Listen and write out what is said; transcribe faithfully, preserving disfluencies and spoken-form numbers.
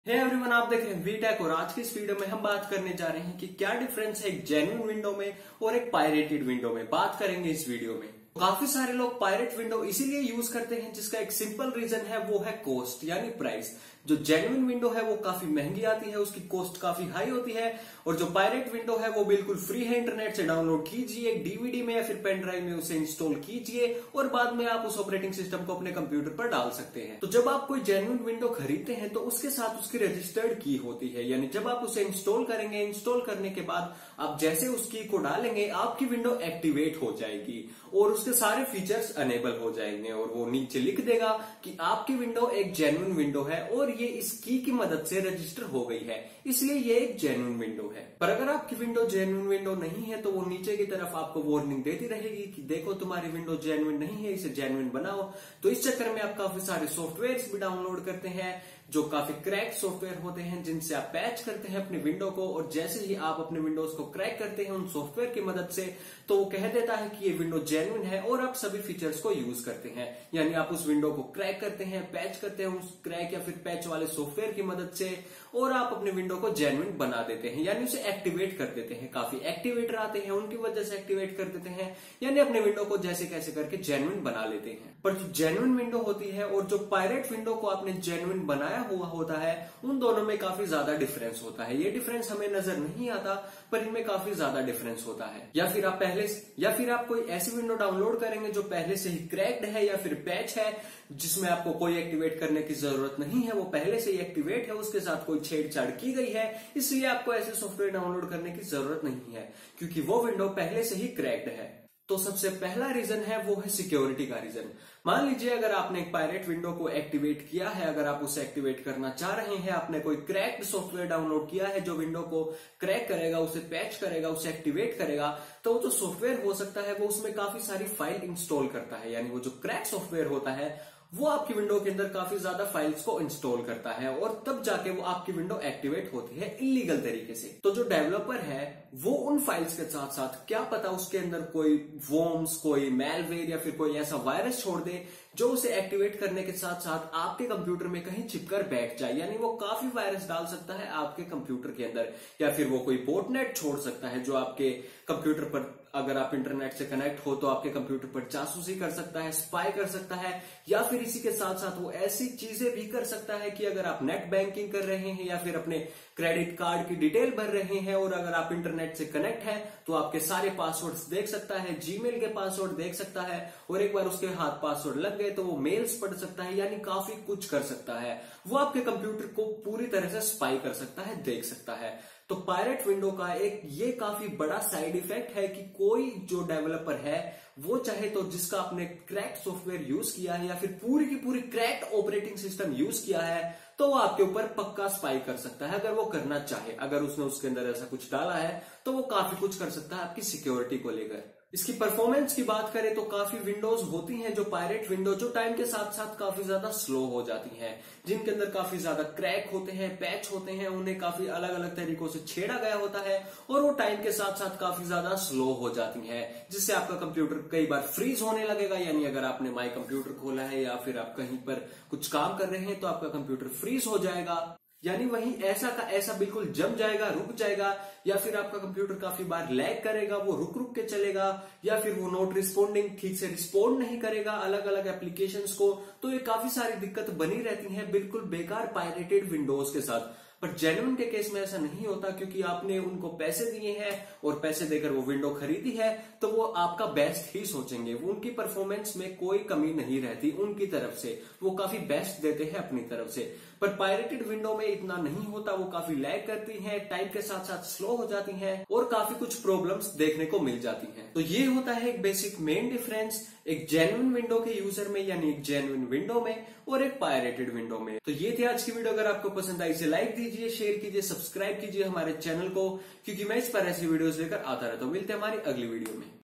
Hey everyone, आप देख रहे हैं वीटेक और आज की इस वीडियो में हम बात करने जा रहे हैं कि क्या डिफरेंस है एक जेन्युइन विंडो में और एक पायरेटेड विंडो में। बात करेंगे इस वीडियो में। काफी सारे लोग पायरेट विंडो इसीलिए यूज करते हैं जिसका एक सिंपल रीजन है, वो है कॉस्ट यानी प्राइस। जो जेन्युइन विंडो है वो काफी महंगी आती है, उसकी कॉस्ट काफी हाई होती है, और जो पायरेट विंडो है वो बिल्कुल फ्री है। इंटरनेट से डाउनलोड कीजिए, एक डीवीडी में या फिर पेन ड्राइव में उसे इंस्टॉल कीजिए और बाद में आप उस ऑपरेटिंग सिस्टम को अपने कंप्यूटर पर डाल सकते हैं। तो जब आप कोई जेन्युइन विंडो खरीदते हैं तो उसके साथ उसकी रजिस्टर्ड की होती है, यानी जब आप उसे इंस्टॉल करेंगे, इंस्टॉल करने के बाद आप जैसे उस की को डालेंगे आपकी विंडो एक्टिवेट हो जाएगी और उसके सारे फीचर्स अनेबल हो जाएंगे, और वो नीचे लिख देगा कि आपकी विंडो एक जेन्युइन विंडो है और ये इस की की मदद से रजिस्टर हो गई है, इसलिए ये एक जेन्युइन विंडो है। पर अगर आपकी विंडो जेन्युइन विंडो नहीं है तो वो नीचे की तरफ आपको वार्निंग देती रहेगी कि देखो तुम्हारी विंडो जेन्युइन नहीं है, इसे जेन्युइन बनाओ। तो इस चक्कर में आप काफी सारे सॉफ्टवेयर भी डाउनलोड करते हैं जो काफी क्रैक सॉफ्टवेयर होते हैं, जिनसे आप पैच करते हैं अपनी विंडो को, और जैसे ही आप अपने विंडोज को क्रैक करते हैं उन सॉफ्टवेयर की मदद से, तो वो कह देता है कि ये विंडो जेन्युइन है और आप सभी फीचर्स को यूज करते हैं। यानी आप उस विंडो को क्रैक करते हैं, पैच करते हैं उस क्रैक या फिर पैच वाले सॉफ्टवेयर की मदद से, और आप अपने विंडो को जेन्युइन बना देते हैं, यानी उसे एक्टिवेट कर देते हैं। काफी एक्टिवेटर आते हैं, उनकी वजह से एक्टिवेट कर देते हैं, यानी अपने विंडो को जैसे कैसे करके जेन्युइन बना लेते हैं। पर जो जेन्युइन विंडो होती है और जो पायरेट विंडो को आपने जेन्युइन बनाया हुआ होता है, उन दोनों में काफी ज्यादा डिफरेंस होता है। ये डिफरेंस हमें नजर नहीं आता पर इनमें काफी ज्यादा डिफरेंस होता है। या फिर आप पहले या फिर आप कोई ऐसी विंडो डाउनलोड करेंगे जो पहले से ही क्रैक्ड है या फिर पैच है, जिसमें आपको कोई एक्टिवेट करने की जरूरत नहीं है, वो पहले से ही एक्टिवेट है, उसके साथ कोई छेड़छाड़ की गई है, इसलिए आपको ऐसे सॉफ्टवेयर डाउनलोड करने की जरूरत नहीं है, क्योंकि वो विंडो पहले से ही क्रैक्ड है। तो सबसे पहला रीजन है वो है सिक्योरिटी का रीजन। मान लीजिए अगर आपने एक पायरेट विंडो को एक्टिवेट किया है, अगर आप उसे एक्टिवेट करना चाह रहे हैं, आपने कोई क्रैक्ड सॉफ्टवेयर डाउनलोड किया है जो विंडो को क्रैक करेगा, उसे पैच करेगा, उसे एक्टिवेट करेगा, तो वो जो सॉफ्टवेयर हो सकता है वो उसमें काफी सारी फाइल इंस्टॉल करता है। यानी वो जो क्रैक सॉफ्टवेयर होता है वो आपकी विंडो के अंदर काफी ज्यादा फाइल्स को इंस्टॉल करता है, और तब जाके वो आपकी विंडो एक्टिवेट होती है इलीगल तरीके से। तो जो डेवलपर है वो उन फाइल्स के साथ साथ क्या पता उसके अंदर कोई वॉर्म्स, कोई मेलवेयर या फिर कोई ऐसा वायरस छोड़ दे जो उसे एक्टिवेट करने के साथ साथ आपके कंप्यूटर में कहीं चिपकर बैठ जाए। यानी वो काफी वायरस डाल सकता है आपके कंप्यूटर के अंदर, या फिर वो कोई बोटनेट छोड़ सकता है जो आपके कंप्यूटर पर, अगर आप इंटरनेट से कनेक्ट हो तो आपके कंप्यूटर पर जासूसी कर सकता है, स्पाई कर सकता है, या फिर इसी के साथ साथ वो ऐसी चीजें भी कर सकता है कि अगर आप नेट बैंकिंग कर रहे हैं या फिर अपने क्रेडिट कार्ड की डिटेल भर रहे हैं और अगर आप इंटरनेट से कनेक्ट हैं तो आपके सारे पासवर्ड्स देख सकता है, जीमेल के पासवर्ड देख सकता है, और एक बार उसके हाथ पासवर्ड लग गए तो वो मेल्स पढ़ सकता है, यानी काफी कुछ कर सकता है। वो आपके कंप्यूटर को पूरी तरह से स्पाई कर सकता है, देख सकता है। तो पायरेट विंडो का एक ये काफी बड़ा साइड इफेक्ट है कि कोई जो डेवलपर है वो चाहे तो, जिसका आपने क्रैक सॉफ्टवेयर यूज किया है या फिर पूरी की पूरी क्रैक ऑपरेटिंग सिस्टम यूज किया है, तो वो आपके ऊपर पक्का स्पाई कर सकता है अगर वो करना चाहे। अगर उसने उसके अंदर ऐसा कुछ डाला है तो वो काफी कुछ कर सकता है आपकी सिक्योरिटी को लेकर। इसकी परफॉर्मेंस की बात करें तो काफी विंडोज होती हैं जो पायरेट विंडो, जो टाइम के साथ साथ काफी ज्यादा स्लो हो जाती हैं, जिनके अंदर काफी ज्यादा क्रैक होते हैं, पैच होते हैं, उन्हें काफी अलग अलग तरीकों से छेड़ा गया होता है, और वो टाइम के साथ साथ काफी ज्यादा स्लो हो जाती हैं, जिससे आपका कंप्यूटर कई बार फ्रीज होने लगेगा। यानी अगर आपने माई कंप्यूटर खोला है या फिर आप कहीं पर कुछ काम कर रहे हैं तो आपका कंप्यूटर फ्रीज हो जाएगा, यानी वहीं ऐसा का ऐसा बिल्कुल जम जाएगा, रुक जाएगा, या फिर आपका कंप्यूटर काफी बार लैग करेगा, वो रुक रुक के चलेगा, या फिर वो नॉट रिस्पॉन्डिंग, ठीक से रिस्पॉन्ड नहीं करेगा अलग अलग एप्लीकेशंस को। तो ये काफी सारी दिक्कत बनी रहती है बिल्कुल बेकार पायरेटेड विंडोज के साथ। पर जेन्युइन के केस में ऐसा नहीं होता, क्योंकि आपने उनको पैसे दिए हैं और पैसे देकर वो विंडो खरीदी है, तो वो आपका बेस्ट ही सोचेंगे, वो उनकी परफॉर्मेंस में कोई कमी नहीं रहती उनकी तरफ से, वो काफी बेस्ट देते हैं अपनी तरफ से। पर पायरेटेड विंडो में इतना नहीं होता, वो काफी लैग करती हैं, टाइम के साथ साथ स्लो हो जाती हैं और काफी कुछ प्रॉब्लम्स देखने को मिल जाती हैं। तो ये होता है एक बेसिक मेन डिफरेंस एक जेन्युइन विंडो के यूजर में, यानी एक जेन्युइन विंडो में और एक पायरेटेड विंडो में। तो ये थी आज की वीडियो। अगर आपको पसंद आई इसे लाइक दीजिए, शेयर कीजिए, सब्सक्राइब कीजिए हमारे चैनल को, क्योंकि मैं इस पर ऐसी वीडियोस लेकर आता रहता हूं। मिलते हैं हमारी अगली वीडियो में।